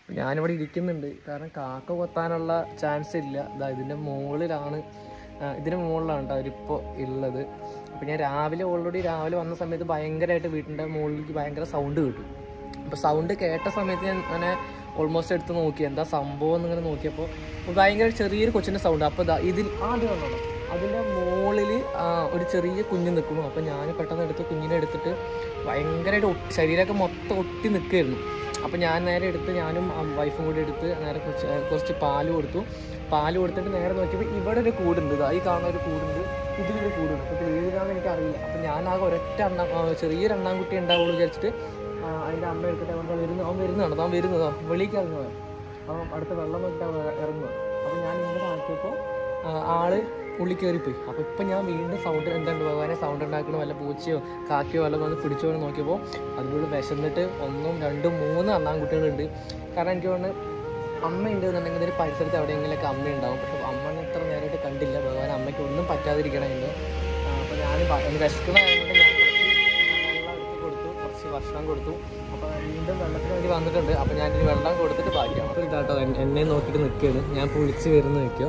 ഞാനിവിടെ ഇരിക്കുന്നുണ്ട്. കാരണം കാക്ക കൊത്താനുള്ള ചാൻസ് ഇല്ല. ഇതിൻ്റെ മുകളിലാണ് കേട്ടോ അവരിപ്പോൾ ഉള്ളത്. അപ്പോൾ ഞാൻ ഓൾറെഡി രാവിലെ വന്ന സമയത്ത് ഭയങ്കരമായിട്ട് വീട്ടിൻ്റെ മുകളിലേക്ക് ഭയങ്കര സൗണ്ട് കിട്ടും. അപ്പോൾ സൗണ്ട് കേട്ട സമയത്ത് ഞാൻ അങ്ങനെ ഓൾമോസ്റ്റ് എടുത്ത് നോക്കി എന്താ സംഭവം എന്നിങ്ങനെ നോക്കിയപ്പോൾ ഭയങ്കര ചെറിയൊരു കൊച്ചിൻ്റെ സൗണ്ട്. അപ്പോൾ ഇതിൽ ആദ്യം കണ്ടോ അതിൻ്റെ മുകളിൽ ഒരു ചെറിയ കുഞ്ഞ് നിൽക്കുന്നു. അപ്പോൾ ഞാൻ പെട്ടെന്ന് കുഞ്ഞിനെ എടുത്തിട്ട് ഭയങ്കരമായിട്ട് ശരീരമൊക്കെ മൊത്തം ഒട്ടി നിൽക്കുകയായിരുന്നു. അപ്പോൾ ഞാൻ നേരെ എടുത്ത് ഞാനും വൈഫും കൂടി എടുത്ത് നേരെ കുറച്ച് പാല് കൊടുത്തിട്ട് നേരെ നോക്കിയപ്പോൾ ഇവിടെ ഒരു കൂടുണ്ട്. ഈ കാണുന്ന ഒരു കൂടുണ്ട്, ഇതിലൊരു കൂടുണ്ട്. അപ്പോൾ ഇത് ഏതാണെന്ന് എനിക്കറിയില്ല. അപ്പോൾ ഞാൻ ആകെ ഒരൊറ്റ ചെറിയൊരു അണ്ണാൻകുട്ടി ഉണ്ടാവുള്ളൂ വിചാരിച്ചിട്ട് അതിൻ്റെ അമ്മ എടുത്തിട്ട് അവൻ വരുന്നതാണ് വെളിക്ക് ഇറങ്ങുക. അപ്പം അടുത്ത വെള്ളം നോക്കിയിട്ട് ഇറങ്ങുക. അപ്പോൾ ഞാൻ ഇങ്ങനെ ആക്കിയപ്പോൾ ആള് ഉള്ളിൽ കയറിപ്പോയി. അപ്പോൾ ഇപ്പം ഞാൻ വീണ്ടും സൗണ്ട് എന്തുണ്ട് ഭഗവാനെ സൗണ്ട് ഉണ്ടാക്കണം, വല്ല പൂച്ചയോ കാക്കയോ വല്ലതും വന്ന് പിടിച്ചോ എന്ന് നോക്കിയപ്പോൾ അതുപോലെ വിശന്നിട്ട് 1, 2, 3 അണ്ണാൻകുട്ടികളുണ്ട്. കാരണം എനിക്ക് തോന്നുന്നു അമ്മ ഉണ്ടെന്നുണ്ടെങ്കിൽ ഒരു പരിസരത്ത് എവിടെയെങ്കിലൊക്കെ അമ്മ ഉണ്ടാവും. പക്ഷെ അമ്മനെ ഇത്ര നേരമായിട്ട് കണ്ടില്ല. ഭഗവാൻ അമ്മയ്ക്ക് ഒന്നും പറ്റാതിരിക്കണമുണ്ട്. അപ്പോൾ ഞാൻ വിശക്കുന്നതായതുകൊണ്ട് ഞാൻ കുറച്ച് ഭക്ഷണം കൊടുത്തു. അപ്പോൾ വീണ്ടും വെള്ളത്തിന് വേണ്ടി വന്നിട്ടുണ്ട്. അപ്പോൾ ഞാനിനി വെള്ളം കൊടുത്തിട്ട് ബാക്കിയാണ്. അപ്പോൾ ഇതാട്ടോ എന്നെ നോക്കിയിട്ട് നിൽക്കുകയാണ്. ഞാൻ വിളിച്ച് വരുന്ന നിൽക്കുക.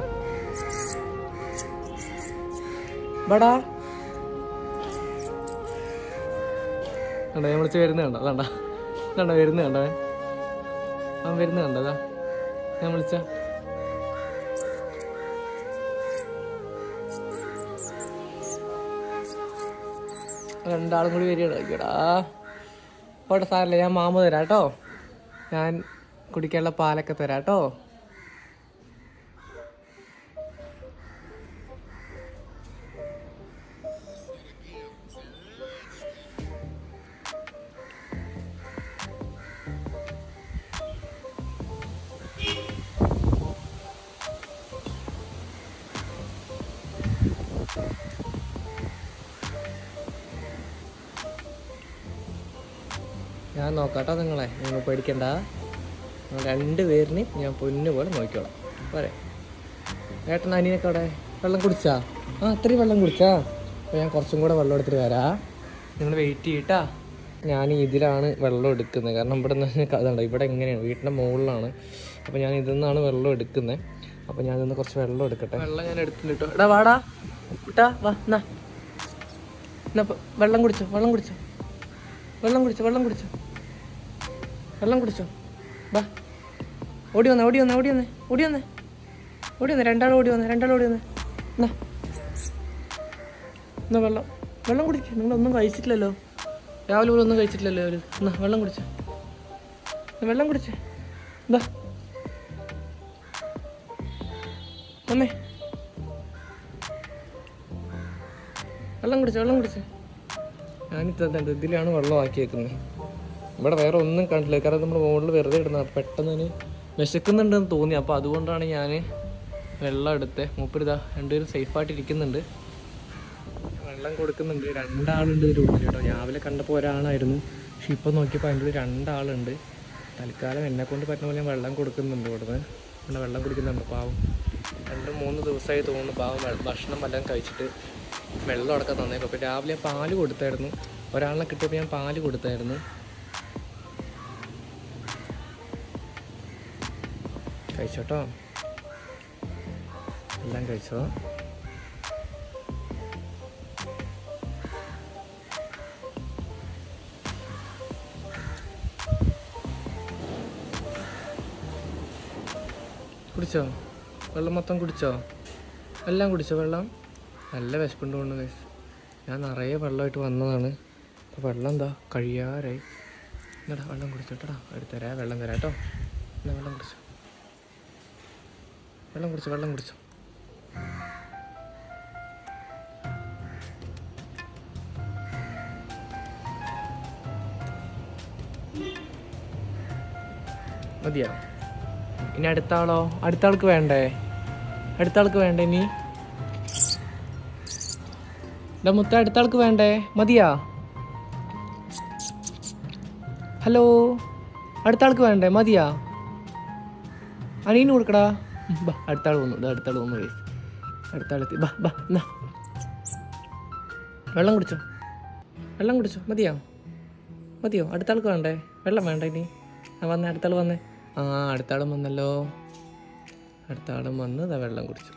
ബടാ കണ്ടോ ഞാൻ വിളിച്ച് വരുന്നുണ്ടോ? അതാണ്ടാ വരുന്നുണ്ടോ അവൻ വരുന്നുണ്ടോ? അതാ ഞാൻ വിളിച്ച രണ്ടാളും കൂടി വരികടാ. പോട്ടെ സാരല്ല, ഞാൻ മാമ തരാം കേട്ടോ. ഞാൻ കുടിക്കാനുള്ള പാലൊക്കെ തരാം കേട്ടോ. ഞാൻ നോക്കാട്ടോ നിങ്ങൾ പേടിക്കണ്ട. രണ്ടുപേരിനെയും ഞാൻ പൊന്നു പോലെ നോക്കിക്കോളാം. പോരെ ഏട്ടൻ അനിയനൊക്കെ അവിടെ വെള്ളം കുടിച്ചാ? അത്രയും വെള്ളം കുടിച്ചാ? അപ്പോൾ ഞാൻ കുറച്ചും കൂടെ വെള്ളം എടുത്തിട്ട് വരാം. നിങ്ങൾ വെയിറ്റ് ചെയ്യട്ടാ. ഞാൻ ഇതിലാണ് വെള്ളം എടുക്കുന്നത്. കാരണം ഇവിടെ നിന്ന് അതുണ്ട്, ഇവിടെ എങ്ങനെയാണ് വീട്ടിൻ്റെ മുകളിലാണ്. അപ്പോൾ ഞാൻ ഇതിൽ നിന്നാണ് വെള്ളം എടുക്കുന്നത്. അപ്പോൾ ഞാൻ ഇന്ന് കുറച്ച് വെള്ളം എടുക്കട്ടെ. വെള്ളം ഞാൻ എടുത്തിട്ട് കേട്ടോ. എടാ വാടാ കുട്ടാ, വാ എന്നാ വെള്ളം കുടിച്ചോ. വാ ഓടി വന്നേ. രണ്ടാൾ ഓടി വന്നേ. എന്നാ വെള്ളം കുടിക്കുക. നിങ്ങളൊന്നും കഴിച്ചിട്ടില്ലല്ലോ, രാവിലെ പോലും ഒന്നും കഴിച്ചിട്ടില്ലല്ലോ. എന്നാ വെള്ളം കുടിച്ചേ. എന്താ അമ്മേ വെള്ളം കുടിച്ചേ. ഞാനിത്തണ്ട് ഇതിലാണ് വെള്ളം ആക്കി വെക്കുന്നത്. ഇവിടെ വേറെ ഒന്നും കണ്ടില്ല. കാരണം നമ്മൾ മുകളിൽ വെറുതെ ഇടുന്നത്. പെട്ടെന്ന് തന്നെ വിശക്കുന്നുണ്ടെന്ന് തോന്നി. അപ്പോൾ അതുകൊണ്ടാണ് ഞാൻ വെള്ളം എടുത്തത്. മൂപ്പരിതാ രണ്ടുപേരും സേഫായിട്ടിരിക്കുന്നുണ്ട്. വെള്ളം കൊടുക്കുന്നുണ്ട്. 2 ആളുണ്ട് ഇതിനുള്ളിൽ കേട്ടോ. രാവിലെ കണ്ടപ്പോൾ ഒരാളായിരുന്നു. പക്ഷെ ഇപ്പോൾ നോക്കിയപ്പോൾ അതിൻ്റെ ഉള്ളിൽ 2 ആളുണ്ട്. തൽക്കാലം എന്നെക്കൊണ്ട് പറ്റുന്ന പോലെ ഞാൻ വെള്ളം കൊടുക്കുന്നുണ്ട്. ഇവിടുന്ന് പിന്നെ വെള്ളം കുടിക്കുന്നുണ്ട്. പാവം 2-3 ദിവസമായി തോന്നുന്നു. പാവം ഭക്ഷണം വല്ലതും കഴിച്ചിട്ട് വെള്ളം അടക്കം തന്നേക്കും. അപ്പോൾ രാവിലെ പാല് കൊടുത്തായിരുന്നു. ഒരാളിനെ കിട്ടിയപ്പോൾ ഞാൻ പാല് കൊടുത്തായിരുന്നു. കഴിച്ചോട്ടോ, എല്ലാം കഴിച്ചോ. കുടിച്ചോ വെള്ളം? മൊത്തം കുടിച്ചോ? എല്ലാം കുടിച്ചോ വെള്ളം? നല്ല വിശപ്പുണ്ട് കൊണ്ട് ഗൈസ്. ഞാൻ നിറയെ വെള്ളമായിട്ട് വന്നതാണ്. അപ്പോൾ വെള്ളം എന്താ കഴിയാറായി. എന്നാടാ വെള്ളം കുടിച്ചോട്ടാ. എടുത്തരാ വെള്ളം തരാം കേട്ടോ. എന്നാ വെള്ളം കുടിച്ചോ. മതിയോ? ഇനി അടുത്ത ആൾക്ക് വേണ്ടേ ഇനി? മുത്ത അടുത്ത ആൾക്ക് വേണ്ടേ? മതിയാ? ഹലോ, അടുത്ത ആൾക്ക് വേണ്ടേ? മതിയാ? അനീന് കൊടുക്കടാ. ബാ അടുത്ത ആൾ വന്നു. അടുത്ത ആളെത്തി. ബാ എന്നാ വെള്ളം കുടിച്ചോ. മതിയോ? അടുത്ത ആൾക്ക് വേണ്ടേ? വെള്ളം വേണ്ട ഇനി? വന്നേ, അടുത്ത ആൾ വന്നേ. അടുത്ത ആളും വന്നല്ലോ. അടുത്ത ആളും വന്ന് വെള്ളം കുടിച്ചു.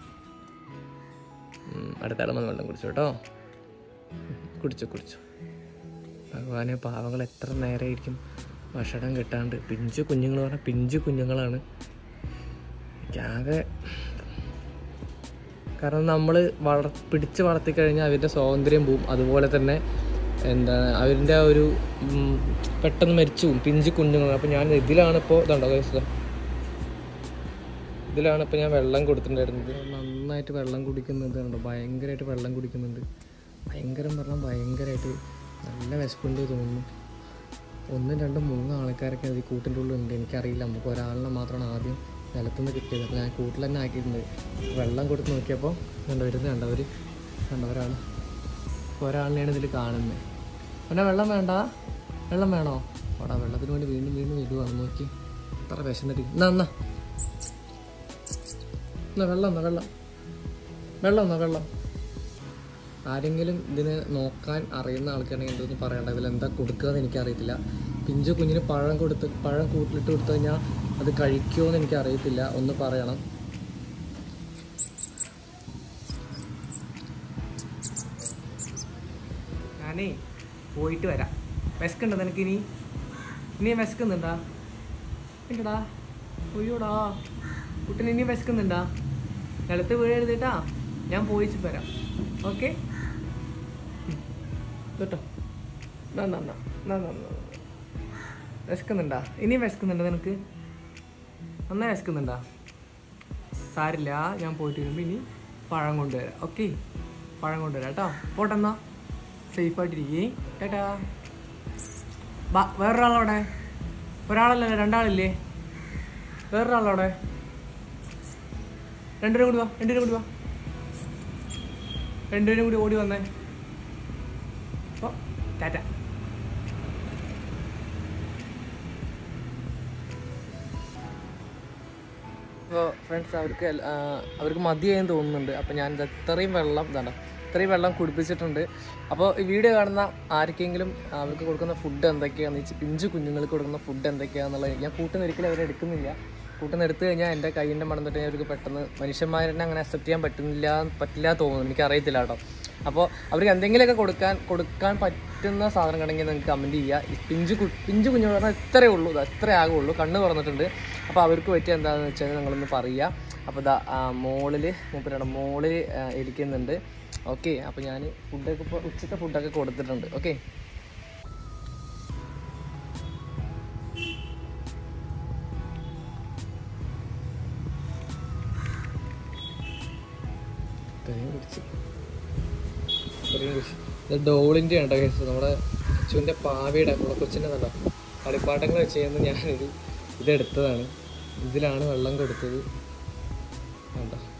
അടുത്ത ആളും വന്ന് വെള്ളം കുടിച്ചു കേട്ടോ. കുടിച്ചു. ഭഗവാനെ, പാവങ്ങൾ എത്ര നേരമായിരിക്കും ഭക്ഷണം കിട്ടാണ്ട്. പിഞ്ചു കുഞ്ഞുങ്ങൾ പറഞ്ഞാൽ പിഞ്ചു കുഞ്ഞുങ്ങളാണ്. എനിക്കാകെ, കാരണം നമ്മൾ പിടിച്ച് വളർത്തിക്കഴിഞ്ഞാൽ അവരുടെ സ്വാതന്ത്ര്യം പോവും. അതുപോലെ തന്നെ എന്താണ് അവരുടെ ആ ഒരു പെട്ടെന്ന് മരിച്ചു പോവും പിഞ്ചു കുഞ്ഞുങ്ങൾ. അപ്പോൾ ഞാൻ ഇതിലാണിപ്പോൾ ഇതുണ്ടോ കേസ്, ഇതിലാണിപ്പോൾ ഞാൻ വെള്ളം കൊടുത്തിട്ടുണ്ടായിരുന്നത്. നന്നായിട്ട് വെള്ളം കുടിക്കുന്നത് കണ്ടോ, ഭയങ്കരമായിട്ട് വെള്ളം കുടിക്കുന്നുണ്ട്. ഭയങ്കരം പറഞ്ഞാൽ ഭയങ്കരമായിട്ട് നല്ല വിശപ്പുണ്ട് തോന്നുന്നു. 1, 2, 3 ആൾക്കാരൊക്കെ അത് ഈ കൂട്ടിൻ്റെ ഉള്ളിലുണ്ട്. എനിക്കറിയില്ല, നമുക്ക് ഒരാളിനെ മാത്രമാണ് ആദ്യം നിലത്തുനിന്ന് കിട്ടിയത്. അപ്പോൾ ഞാൻ കൂട്ടിൽ തന്നെ ആക്കിയിട്ടുണ്ട്. വെള്ളം കൊടുത്ത് നോക്കിയപ്പോൾ വരുന്നുണ്ട് അവർ, ഒരാൾ, ഒരാളിനെയാണ് ഇതിൽ കാണുന്നത്. പിന്നെ വെള്ളം വേണ്ട, വെള്ളം വേണോ? അവിടെ വെള്ളത്തിന് വേണ്ടി വീണ്ടും ഇടുവാണ്. നോക്കി എത്ര വിശന്നിട്ട്. എന്നാ വെള്ളം. ആരെങ്കിലും ഇതിനെ നോക്കാൻ അറിയുന്ന ആൾക്കാണെങ്കിൽ എന്തൊന്നും പറയണ്ട. ഇതിലെന്താ കൊടുക്കുകയെന്ന് എനിക്കറിയത്തില്ല. പിഞ്ചു കുഞ്ഞിന് പഴം കൂട്ടിലിട്ട് കൊടുത്തു കഴിഞ്ഞാൽ അത് കഴിക്കുമോ എന്ന് എനിക്കറിയത്തില്ല. ഒന്ന് പറയണം. ഞാനേ പോയിട്ട് വരാം. വിശക്കുണ്ടോ നിനക്ക്? ഇനി വിശക്കുന്നുണ്ടാ? ഇല്ലടാ, ഒയ്യോടാ കുട്ടിന് ഇനി വിശക്കുന്നുണ്ടാ? നിലത്ത് വീഴരുതേട്ടാ. ഞാൻ പോയിച്ച് വരാം. ഓക്കെ കേട്ടോ. വിശക്കുന്നുണ്ടാ? ഇനിയും വിശക്കുന്നുണ്ടോ നിനക്ക്? നന്നായി വിശക്കുന്നുണ്ടാ? സാരില്ല, ഞാൻ പോയിട്ട് വരുമ്പോൾ ഇനി പഴം കൊണ്ടുവരാം. ഓക്കെ, പഴം കൊണ്ടുവരാം കേട്ടോ. പോട്ടെന്നാ, സേഫായിട്ടിരിക്കേ. കേട്ടാ. വേറൊരാളവിടെ? ഒരാളല്ലേ, 2 ആളില്ലേ? വേറൊരാളവിടെ? 2 പേരും കൂടി വാ. 2 പേരും കൂടി ഓടി വന്നേ. അപ്പോൾ ടാറ്റ. അപ്പോൾ ഫ്രണ്ട്സ്, അവർക്ക് മതിയായെന്ന് തോന്നുന്നുണ്ട്. അപ്പോൾ ഞാൻ ഇത്രയും വെള്ളം കുടിപ്പിച്ചിട്ടുണ്ട്. അപ്പോൾ ഈ വീഡിയോ കാണുന്ന ആർക്കെങ്കിലും അവർക്ക് കൊടുക്കുന്ന ഫുഡ് എന്തൊക്കെയാണെന്ന്, പിഞ്ചു കുഞ്ഞുങ്ങൾക്ക് കൊടുക്കുന്ന ഫുഡ് എന്തൊക്കെയാണെന്നുള്ളത് ഞാൻ കൂട്ടുന്ന ഒരിക്കലും അവരെ എടുക്കുന്നില്ല. കൂട്ടുന്ന എടുത്തു കഴിഞ്ഞാൽ എൻ്റെ കയ്യിൻ്റെ മണം തൊട്ട് അവർക്ക് പെട്ടെന്ന് മനുഷ്യന്മാരെന്നെ അങ്ങനെ അക്സെപ്റ്റ് ചെയ്യാൻ പറ്റില്ല തോന്നുന്നു. എനിക്കറിയത്തില്ല കേട്ടോ. അപ്പോൾ അവർക്ക് എന്തെങ്കിലുമൊക്കെ കൊടുക്കാൻ പറ്റുന്ന സാധനം ഉണ്ടെങ്കിൽ നിങ്ങൾക്ക് കമൻറ്റ് ചെയ്യുക. പിഞ്ചു കുഞ്ഞുങ്ങൾ പറഞ്ഞാൽ ഇത്രയേ ഉള്ളൂ, ഇത്രേ ആകുള്ളൂ. കണ്ണ് തുറന്നിട്ടുണ്ട്. അപ്പോൾ അവർക്ക് പറ്റിയ എന്താണെന്ന് വെച്ചാൽ നിങ്ങളൊന്ന് പറയുക. അപ്പോൾ മോളിൽ ഇരിക്കുന്നുണ്ട്. ഓക്കെ, അപ്പോൾ ഞാൻ ഫുഡൊക്കെ ഇപ്പോൾ ഉച്ചത്തെ ഫുഡൊക്കെ കൊടുത്തിട്ടുണ്ട്. ഓക്കെ, ഡോളിൻ്റെ ഉണ്ടോ കേസ്, നമ്മുടെ കൊച്ചുവിൻ്റെ പാവയുടെ കൊച്ചിൻ്റെ നല്ല കളിപ്പാട്ടങ്ങൾ വെച്ച് ചെയ്യുന്ന ഞാനൊരു ഇതെടുത്തതാണ്. ഇതിലാണ് വെള്ളം കൊടുത്തത്. കണ്ടോ?